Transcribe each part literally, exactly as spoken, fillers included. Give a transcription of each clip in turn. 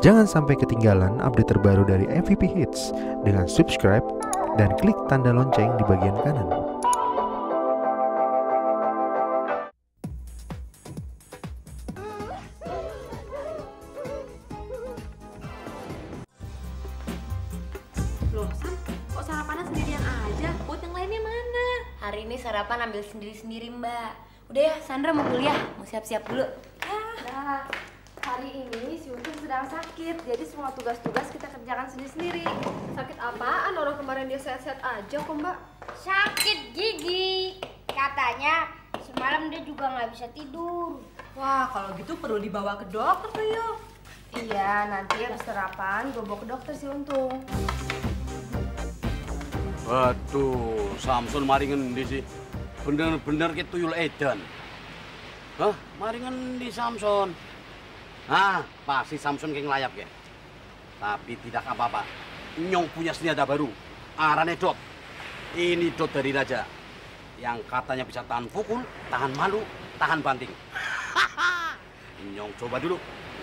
Jangan sampai ketinggalan update terbaru dari M V P Hits dengan subscribe dan klik tanda lonceng di bagian kanan. Loh, Sam, kok sarapannya sendirian aja? Buat yang lainnya mana? Hari ini sarapan ambil sendiri-sendiri, Mbak. Udah ya, Sandra mau kuliah, mau siap-siap dulu. Nah, hari ini si Untung sedang sakit, jadi semua tugas-tugas kita kerjakan sendiri-sendiri. Sakit apaan? Orang kemarin dia sehat-sehat aja kok, Mbak. Sakit gigi. Katanya semalam dia juga nggak bisa tidur. Wah, kalau gitu perlu dibawa ke dokter tuh, yuk. Iya, nanti habis sarapan gue bawa ke dokter si Untung. Waduh, Samson mari ngendi sih? Bener-bener ke tuyul edan. Hah? Mari ngendi Samson? Ah, pasti Samson kayak ngelayap ya. Tapi tidak apa-apa. Nyong punya senjata baru. Arane dot. Ini dot dari Raja. Yang katanya bisa tahan pukul, tahan malu, tahan banting. Nyong coba dulu.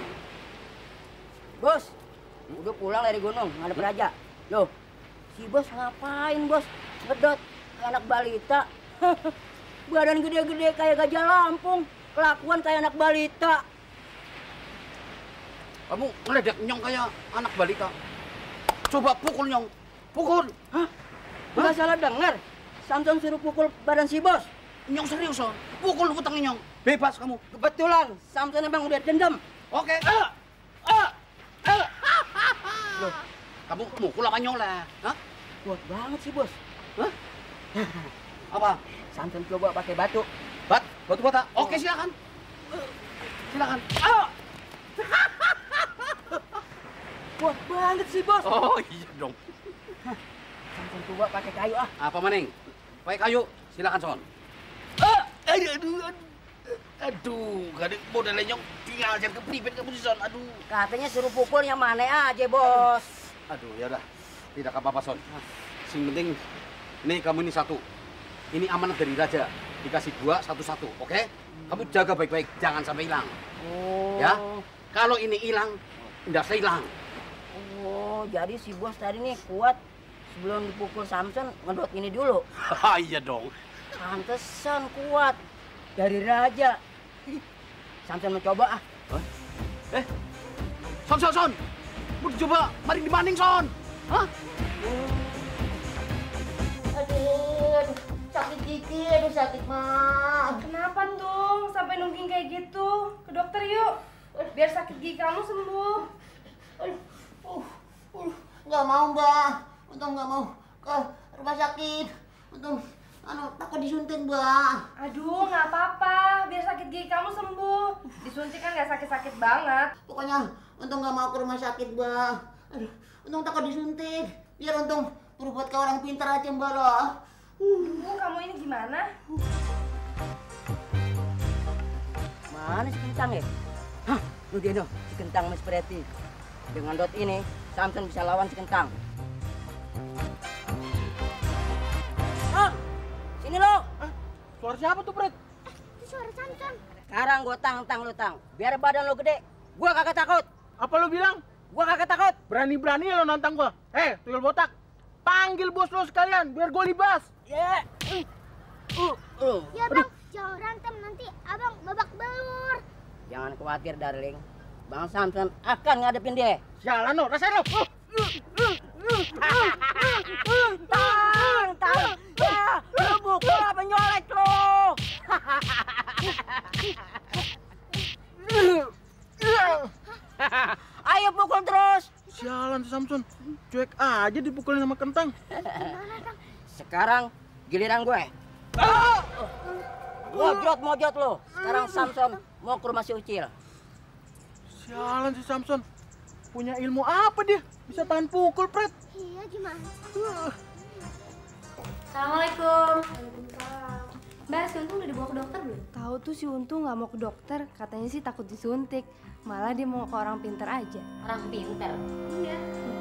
Bos, udah pulang dari gunung, ngadep Raja. Loh, si bos ngapain bos? Ngedot kayak anak balita. Badan gede-gede kayak gajah Lampung. Kelakuan kayak anak balita. Kamu ngeledek Nyong kayak anak balita. Coba pukul Nyong. Pukul. Hah? Nggak salah dengar. Samson suruh pukul badan si bos. Nyong serius, Son. Pukul utangnya Nyong. Bebas kamu. Kebetulan, Samson emang udah dendam. Oke. Ah! Ah! Ah! Loh, kamu mukul apa Nyong lah? Hah? Kuat banget sih bos. Hah? Apa? Samson coba pakai batu. Bat? Batu bata? Oke, silakan. Silakan. Ah! Kuat banget sih bos. Oh iya dong. Samson coba pakai kayu ah. Apa maning? Pakai kayu. Silakan, Son. Ah! Aduh, aduh, aduh. Aduh, gading modelnya Nyong tinggal jangan kepribet kamu sih, Son. Aduh. Katanya suruh pukul yang mana aja bos. Aduh, ya udah. Tidak apa-apa, Son. Yang penting, nih kamu ini satu. Ini amanat dari Raja. Dikasih dua, satu-satu, oke? Kamu jaga baik-baik, jangan sampai hilang. Oh. Ya? Kalau ini hilang, tidak saya hilang. Oh, jadi si bos tadi nih kuat sebelum dipukul Samson ngedot ini dulu. Iya dong. Pantesan kuat dari Raja. Samson mau coba ah. Hah? Eh, Son, Son, Son. Mau coba maring di maning, Son. Hah? Aduh, aduh, sakit gigi, aduh sakit mah. Kenapa tuh sampai nungging kayak gitu? Ke dokter yuk, biar sakit gigi kamu sembuh. Aduh, uh, uh, nggak mau mbak. Untung nggak mau ke rumah sakit. Untung, anu takut disuntik mbak. Aduh, nggak apa-apa, biar sakit gigi kamu sembuh. Disuntik kan nggak sakit-sakit banget. Pokoknya untung nggak mau ke rumah sakit mbak. Aduh, untung takut disuntik. Biar untung berbuat ke orang pintar aja mbak loh. Aduh, kamu ini gimana? Mana si Kentang ya? Hah, lu dia no, si Kentang Mas Preti. Dengan dot ini, Samson bisa lawan si Kentang. Oh, sini lo. Hah? Suara siapa tuh, Pret? Itu suara Samson. Sekarang gua tang-tang lu tang. Biar badan lo gede, gua kagak takut. Apa lu bilang? Gua kagak takut. Berani-berani lo nantang gua. Eh, tuyul botak. Panggil bos lo sekalian biar gua libas. Ya. Uh, uh. Ya bang, jangan berantem nanti abang babak belur. Jangan khawatir, darling. Bang Samson akan ngadepin dia. Jalan lo, rasain lo. Uh. Tang, tang. Ya, lu mukul apa nyolek lo? Ayo pukul terus. Sialan si Samson. Cuek aja dipukulin sama Kentang. Sekarang giliran gue. Mojot mojot lo. Sekarang Samson mau ke rumah si Ucil. Sialan si Samson. Punya ilmu apa dia? Bisa tahan pukul, Pret. Iya gimana? Assalamualaikum. Waalaikumsalam. Mbak, si Untung udah dibawa ke dokter belum? Tahu tuh si Untung nggak mau ke dokter, katanya sih takut disuntik. Malah dia mau ke orang pintar aja. Orang pintar. Iya.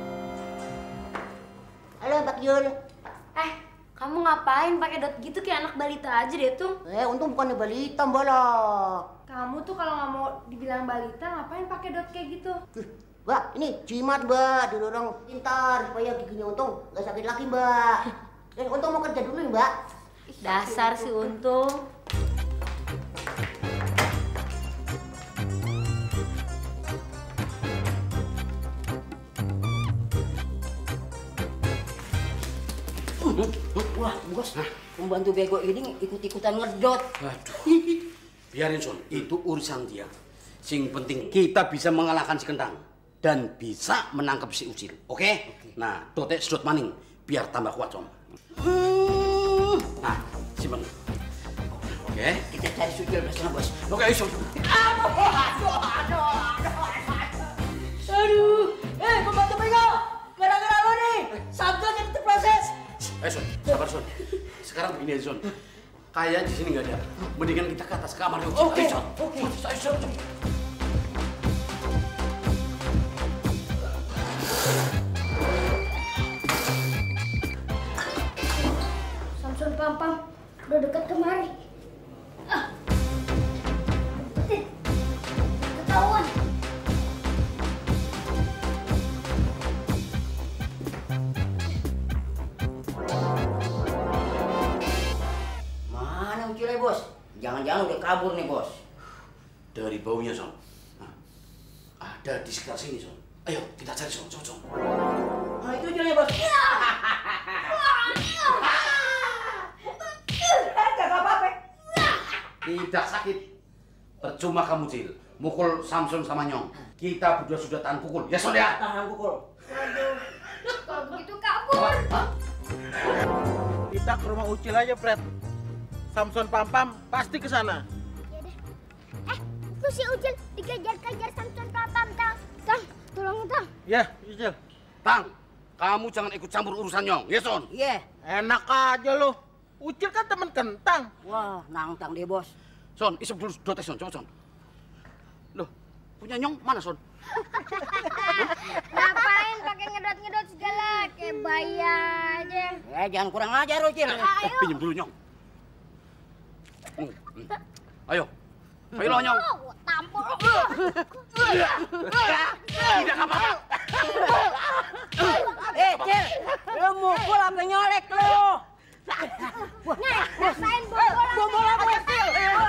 Halo Mbak Yul. Eh, kamu ngapain pakai dot gitu kayak anak balita aja deh tuh? Eh untung bukannya balita mbak lah. Kamu tuh kalau nggak mau dibilang balita, ngapain pakai dot kayak gitu? Tuh, Mbak, ini jimat mbak, didorong pintar supaya giginya Untung nggak sakit lagi mbak. Dan Untung mau kerja dulu nih mbak. Dasar si Untung. Wah, bos, pembantu bego ini ikut-ikutan ngedot. Aduh, biarin Son, itu urusan dia. Sing penting kita bisa mengalahkan si Kentang dan bisa menangkap si Ucil, oke? Okay? Okay. Nah, dotek sedot maning biar tambah kuat Son. Hmm. Nah, simpen. Oke? Okay. Kita cari Sucil bersama bos. Oke, okay, Son. Aduh, aduh, aduh, aduh. Aduh, eh pembantu bego, gara-gara lo nih, Samson jadi terproses. Eh Son, sabar Son. Sekarang begini aja Son. Kayak di sini nggak ada. Mendingan kita ke atas kamar yuk. Oke, Ayo Son. oke. Ayo Son. Samson Pampam udah dekat kemari. Ah. Deketin. Ketahuan. Mana Ucilnya bos? Jangan-jangan udah kabur nih bos. Dari baunya Son. Nah, ada di sekitar sini Son. Ayo kita cari Son, Son, Son. Nah itu Ucilnya bos. Gak apa-apa. Tidak sakit. Percuma kamu Cil. Mukul Samson sama Nyong. Kita berdua sudah tahan pukul. Ya Son ya? Tahan pukul. Aduh. Kalau begitu kabur. Hah? Kita ke rumah Ucil aja, Fred. Samson Pampam pasti ke sana. Ya deh. Eh, itu si Ucil dikejar-kejar Samson Pampam, Tang. Tang, tolongin Tang. Ya, Ucil. Tang, kamu jangan ikut campur urusan Nyong. Ya Son? Iya. Enak aja lo. Ucil kan temen Kentang. Wah, nantang deh bos. Son, isep dulu dotes Son, coba Son. Loh, punya Nyong mana Son? Ngapain pakai ngedot-ngedot segala? Kayak bayi aja. Eh, jangan kurang ajar Ucil. Eh, pinjem dulu Nyong. Hmm, hmm. Ayo, ayo lo Nyong. Oh, tampol. Tidak apa-apa. Eh, Cil, lu mukul apa nyolek lu? Nih, rasain bobol Bobol apa, Cil?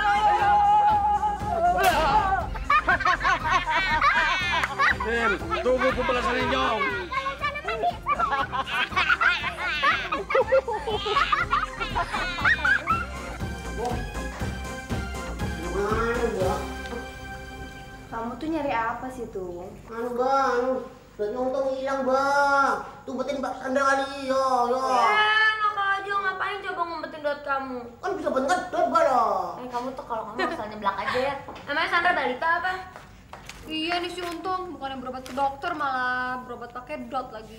Sil, tunggu pembalasannya Nyong. Gimana mbak? Kamu tuh nyari apa sih tuh? Anu mbak, anu. Duitnya Untung hilang mbak. Tumpetin mbak Sandra kali, yo yo. enak aja, ngapain coba ngumpetin dot kamu? Kan bisa banget duit mbak loh. Eh kamu tuh kalau kamu asal nyeblak aja ya. Emangnya Sandra balita apa? Iya nih si Untung, bukan yang berobat ke dokter malah berobat pakai dot lagi.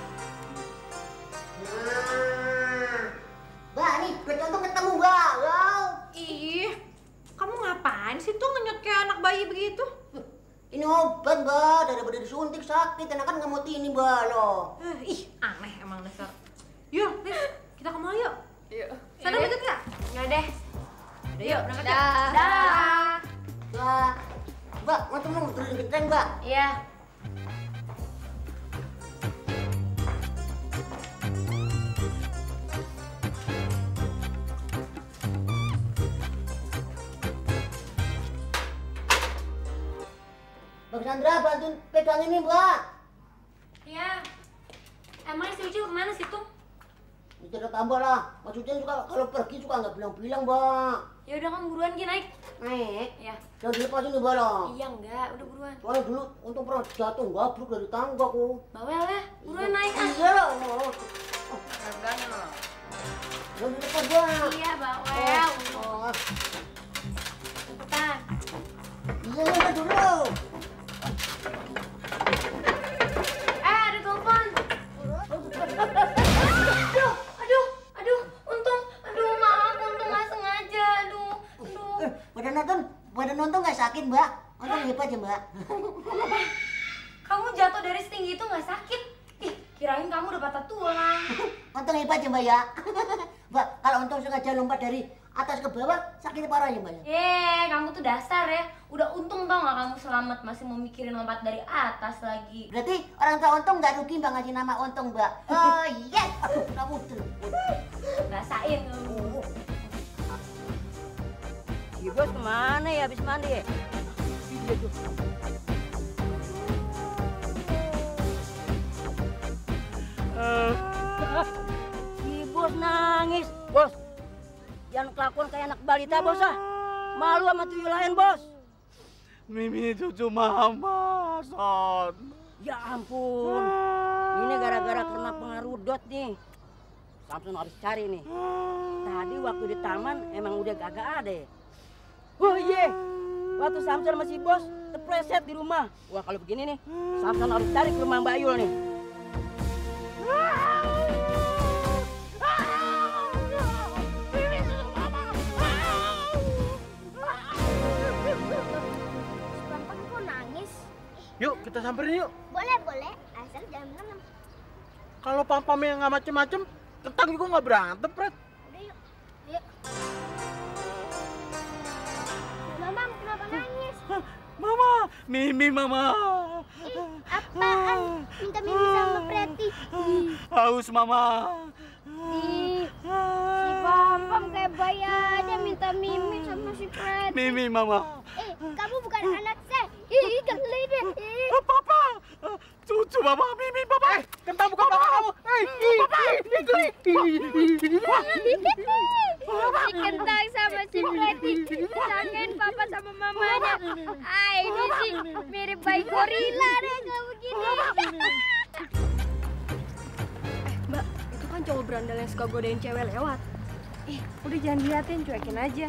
Nah, mbak nih duit Untung ketemu mbak. Wow. Ih, kamu ngapain sih tuh ngenyot kayak anak bayi begitu? Ini obat mbak, daripada disuntik sakit, enakan nggak mau ini mbak loh. Eh, ih, aneh emang dasar. Yuk, Liz, kita ke mall yuk. Yuk. Sana ikut nggak? Ya deh. Udah yuk, berangkat yuk. Dah. Dah. Mbak, mbak mau temen turun ke tren mbak. Iya. Mbak Sandra bantuin pegang ini mbak. Iya. Emangnya si Ucil kemana sih tuh? Itu udah tambah lah. Maksudnya suka kalau pergi suka nggak bilang-bilang mbak. Ya udah kamu buruan Gi naik. Naik. Ya. Jangan dilepasin nih mbak loh. Iya enggak, udah buruan. Soalnya dulu Untung pernah jatuh gabruk dari tangga ku. Bawel ya, buruan naik ah. Iya lah. Oh, Harganya loh. jangan dilepas mbak. Iya bawel. Oh, Cepetan. iya mbak dulu. Eh ada telepon. Aduh, aduh, aduh, untung, aduh maaf, untung nggak sengaja, aduh, aduh. Eh, pada nonton, pada nonton nggak sakit mbak. Untung hebat ya mbak. Kamu jatuh dari setinggi itu nggak sakit? Ih, kirain kamu udah patah tulang. Untung hebat ya mbak ya. Mbak, kalau Untung sengaja lompat dari atas ke bawah sakit parah ya, Mbak ya? Eh, kamu tuh dasar ya. Udah untung tau gak kamu selamat, masih mau mikirin lompat dari atas lagi. Berarti orang tua Untung nggak rugi Mbak ngasih nama Untung, Mbak. Oh yes, aduh kamu tuh. Rasain kamu. Si bos kemana ya habis mandi ya? Dia tuh. Si bos nangis, bos. Jangan kelakuan kayak anak balita, bos ah. Malu sama tuyul lain, bos. Mimi cucu mama, Son. Ya ampun. Ini gara-gara kena pengaruh dot nih. Samson harus cari nih. Tadi waktu di taman emang udah kagak ada ya. Oh iya. Waktu Samson masih bos, terpleset di rumah. Wah kalau begini nih, Samson harus cari ke rumah Mbak Yul nih. Bang kok nangis? Yuk kita samperin yuk. Boleh, boleh. Asal jangan berantem. Kalau pam-pamnya nggak macem-macem, Kentang juga nggak berantem, Pret. Udah yuk. Yuk. Mama, kenapa nangis? Mama, Mimi mama. Ih, apaan? Minta Mimi sama Preti. Haus mama. Ih, si Pam-Pam kayak bayi aja minta Mimi sama si Preti. Mimi mama. Eh, kamu bukan anak saya. Ih, geli deh. Ih. Papa, cucu mama, Mimi papa. Eh, Kentang bukan papa kamu. Eh, papa. Si Kentang sama si Preti disangkain papa sama mamanya. Ah, ini sih mirip bayi gorila deh kalau begini. Mbak, itu kan cowok berandal yang suka godain cewek lewat. Ih, udah jangan diliatin, cuekin aja.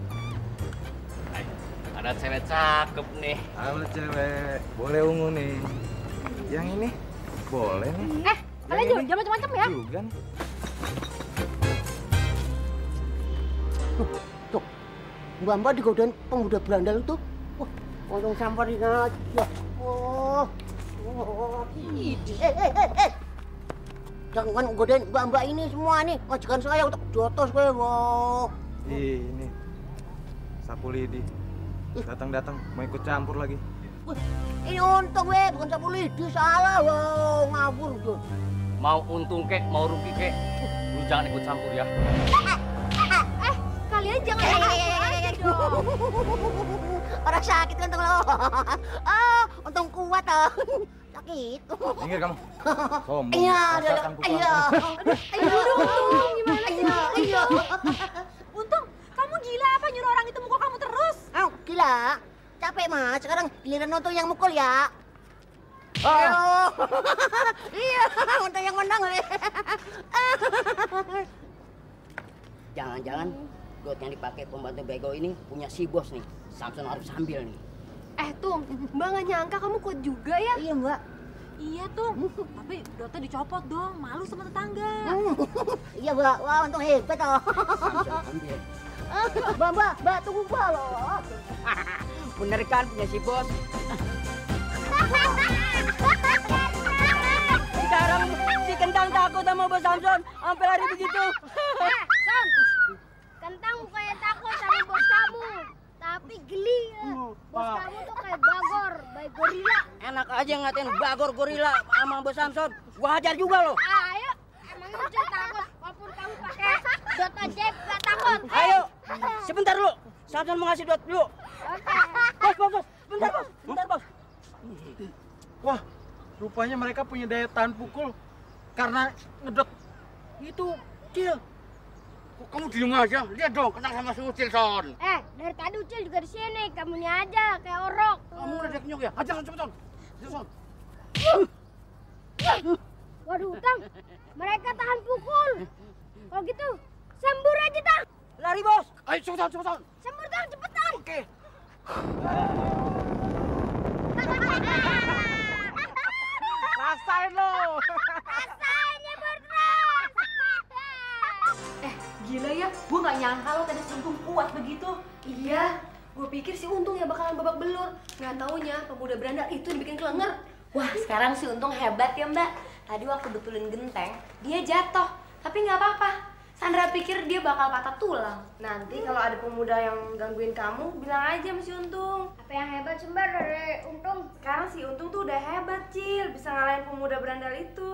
Ada cewek cakep nih. Halo cewek, boleh ungu nih. Yang ini boleh nih. Eh, kalian jangan jangan macam-macam ya. Juga nih. Tuh, Mbak Mbak digodain pemuda berandal itu. Wah, untung samperin aja. Oh, oh, eh, eh, eh, eh. Jangan godain Mbak Mbak ini semua nih. Majikan saya untuk jotos gue. Wah. Ini sapu lidi. Datang-datang mau ikut campur lagi. Wih, ini untung weh, bukan sapu lidi, salah. Wow, ngabur tuh. Mau untung kek, mau rugi kek, lu jangan ikut campur ya. Eh, kalian jangan aja dong. Orang sakit untung lo. Oh, untung kuat ah. Sakit. Minggir kamu. Sombong. Iya, rasakan pukul. iya. Ayo, untung gimana sih? Iya, iya. Untung, kamu gila apa nyuruh orang itu mukul kamu terus? Aw, gila. Capek mas, sekarang giliran untung yang mukul ya. Ah. Ayo. Iya, untung yang menang. Jangan-jangan got yang dipakai pembantu bego ini punya si bos nih. Samson harus ambil nih. Eh, Tung, Mbak nggak nyangka kamu kuat juga ya? Iya mbak. Iya tuh, tapi Dota dicopot dong, malu sama tetangga. Iya mbak, wah untung hebat toh. Samson ambil. Mbak, mbak, mbak tunggu mbak loh. Bener kan punya si bos? Sekarang si Kentang takut sama bos Samson, sampai lari begitu. Son, Kentang bukannya takut sama bos kamu, tapi geli ya. Bos kamu tuh kayak bagor, bayi gorila. Enak aja ngatain bagor gorila sama bos Samson. Gua hajar juga loh. Ayo, emangnya udah takut, walaupun kamu pakai Dota Jeb gak takut. Ayo, sebentar dulu. Samson mau ngasih dot dulu. Oke. Bos, bos, bos. Bentar, bos. Bentar, bos. Wah, rupanya mereka punya daya tahan pukul karena ngedot itu Cil. Kok kamu diem aja? Lihat dong, kenal sama si Ucil, Son. Eh, dari tadi Ucil juga di sini, kamunya aja kayak orok. Kamu udah nyok ya? Hajar, Son, cepet, Son. Hajar, Son. Waduh, Tang, mereka tahan pukul. Kalau gitu, sembur aja, Tang. Lari, bos. Ayo, cepet, Son, cepet, Son. Sembur, Tang, cepetan. Oke. Rasain lo. Rasain nyebur terus. Eh, gila ya, gue nggak nyangka lo tadi sentuh kuat begitu. Iya, gue pikir si Untung ya bakalan babak belur. Nggak taunya pemuda berandal itu dibikin kelenger. Wah, sekarang si Untung hebat ya, Mbak. Tadi waktu betulin genteng, dia jatuh. Tapi nggak apa-apa. Sandra pikir dia bakal patah tulang. Nanti kalau ada pemuda yang gangguin kamu, bilang aja sama si Untung. Apa yang hebat Sumber dari Untung? Sekarang si Untung tuh udah hebat, Cil. Bisa ngalahin pemuda berandal itu.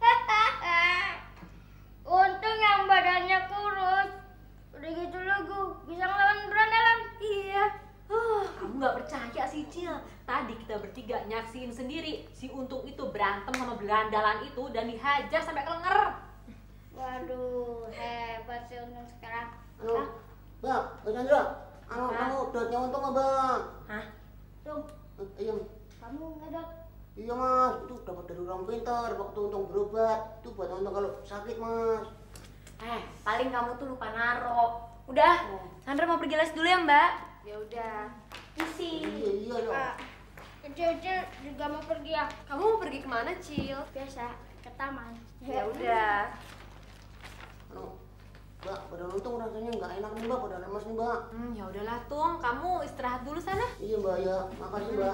Untung yang badannya kurus. Udah gitu lugu, bisa ngelawan berandalan. Iya. Oh, kamu nggak percaya sih, Cil. Tadi kita bertiga nyaksiin sendiri si Untung itu berantem sama berandalan itu dan dihajar sampai kelenger. Waduh, hebat sih Untung sekarang. Halo, Bang, Bang Chandra. Anu, kamu dotnya Untung apa, Bang? Hah? Tung, Iya, kamu ngedot. iya Mas, itu dapat dari orang pintar, waktu Untung berobat. Itu buat Untung kalau sakit, Mas. Eh, paling kamu tuh lupa naro. Udah, Sandra mau pergi les dulu ya, Mbak? Ya udah. Misi. Iya, iya loh. Kecil-kecil juga mau pergi ya? Kamu mau pergi kemana, Cil? Biasa, ke taman. Ya udah. Anu, Mbak, badan Untung rasanya nggak enak nih, Mbak, badan lemas nih, Mbak. Hmm, ya udahlah, Tung. Kamu istirahat dulu sana. Iya, Mbak, ya. Makasih, Mbak.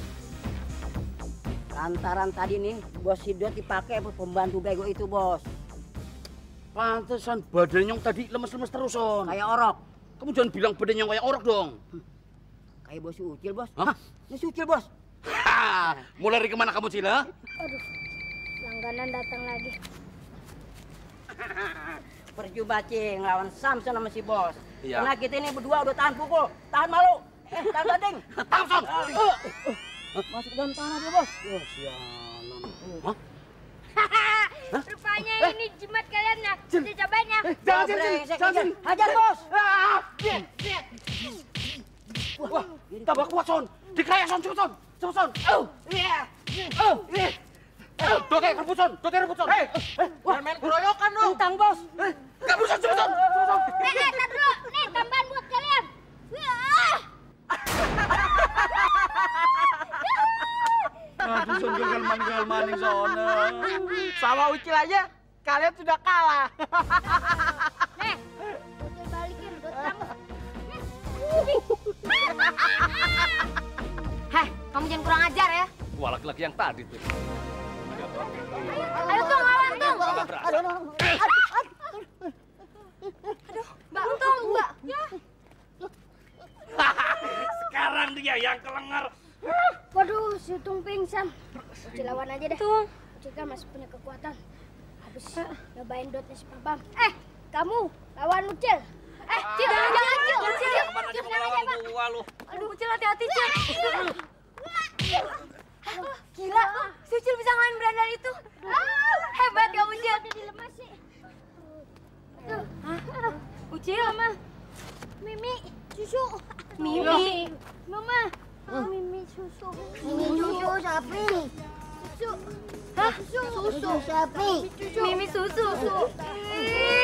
Lantaran tadi nih, bos Sidot dipakai buat pembantu bego itu, bos. Pantesan badan yang tadi lemes-lemes terus, Son. Kayak orok. Kamu jangan bilang badan yang kayak orok dong. Kayak bos si Ucil, bos. Hah? Ini si Ucil, bos. Ha, mulai dari kemana kamu, Cil? Ha? Aduh, langganan datang lagi. Percuma cing lawan Samson sama si bos. Iya. Karena kita ini berdua udah tahan pukul, tahan malu. Eh, tahan gading. Samson! Masuk dalam tanah dia, bos. Oh, sialan. Hah? Rupanya ini jimat kalian ya. Kita cobain ya. Jangan, Cil. Jangan, hajar, bos. Wah, tambah kuat, Son. Dikaya, Son. Cepet, Son. Cepet, Son. Oh, iya. Oh, iya. Doke rebut, Son. Doke rebut, Son. Hei, jangan main keroyokan dong. Tentang, bos. Gak bisa, cepet, Son. Cepet, Son. Eh, eh, tar dulu. Nih, tambahan buat kalian. Wah. Aduh, Son, gagal maning, Son. Sama Ucil aja, kalian sudah kalah. Nih, Ucil balikin buat kamu. Heh, kamu jangan kurang ajar ya. Wah, laki-laki yang tadi tuh. Ayo Tung, lawan Tung. Aduh, Mbak Untung, Mbak. Ya. Sekarang dia yang kelengar. Waduh, si Tung pingsan. Ucil lawan aja deh. Tung. Ucil kan masih punya kekuatan. Habis nyobain dotnya si Pabam. Eh, kamu lawan Ucil. Eh, Cil, jangan, jangan, Cil. Cil, Kemana dia mau lawan gua, lu? Aduh, Ucil hati-hati, Cil. Gila, si Ucil bisa ngalahin berandal itu. Hebat kamu, Cil. Dilemas sih. Hah? Ucil? Mama. Mimi, susu. Mimi. Mama. Mimi susu. Ini susu sapi. Susu. Hah? Susu. Susu sapi. Mimi susu. Ih.